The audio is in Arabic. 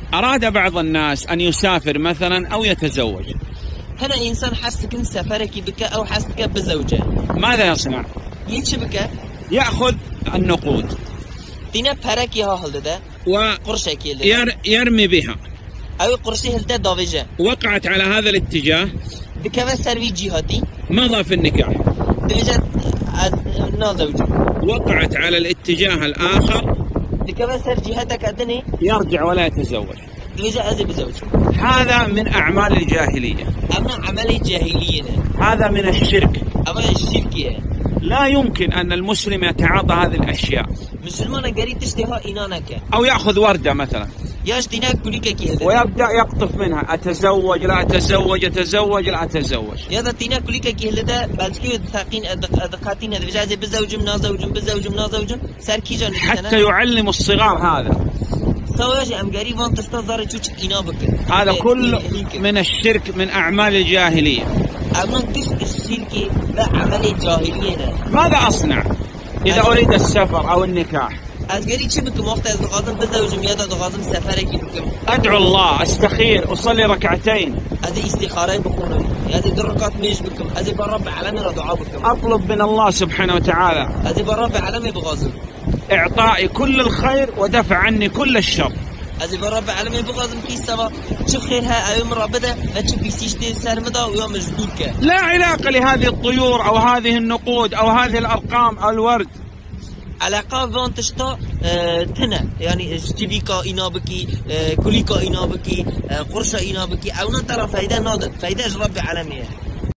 أراد بعض الناس أن يسافر مثلا أو يتزوج. هنا إنسان حسك سفرك بك أو حسك بزوجة، ماذا يصنع؟ يتش بك؟ يأخذ النقود تينا برك يا هلدا وقرشك يرمي بها أو قرشي هلدا دافجة. وقعت على هذا الاتجاه بكذا سروي جهاتي مضى في النكاح. دفجت نازوجة وقعت على الاتجاه الآخر بكذا سر جهتك أدني يرجع ولا يتزوج. دفجة أزي بزوج. هذا من أعمال الجاهلية. أما عمل الجاهلية هذا من الشرك. أما الشركية لا يمكن أن المسلم يتعاطى هذه الأشياء. مسلمان قريب تشتهى إنانك أو يأخذ وردة مثلا ياشتيناك كلك كي ويبدأ يقطف منها أتزوج لا أتزوج أتزوج لا أتزوج. يا تينا كلك كي هلدا بعدكي ثاقين أدقاتين هذا بجاز بزوجم نازوجم بزوجم نازوجم سر كي جان حتى يعلم الصغار هذا. سواج أم قريب وان تستظهر تشوش إنابك. هذا كل من الشرك من أعمال الجاهلية. أما كيف الشرك لا عمل الجاهلية. ماذا أصنع إذا أريد السفر أو النكاح؟ أزقري شو بكم وقت أزغازم بزوجم يا أزغازم سفرك بكم. أدعو الله أستخير أصلي ركعتين. هذه استخارة بخونني. هذه دركات ميش بكم. هذه برب عالمي رضعوا بكم. أطلب من الله سبحانه وتعالى. هذه برب عالمي بغازم. إعطائي كل الخير ودفع عني كل الشر. هذه برب عالمي بغازم كي سوا شوف خيرها أيام رابدة أشوف بيسيشتي سرمدا ويوم مجدودك. لا علاقة لهذه الطيور أو هذه النقود أو هذه الأرقام أو الورد. علاقة فان تشتا تنا يعني جبيكا إنابكي كليكا إنابكي قرشة إنابكي أو نترى فايدة نادر فايدة رب عالمية.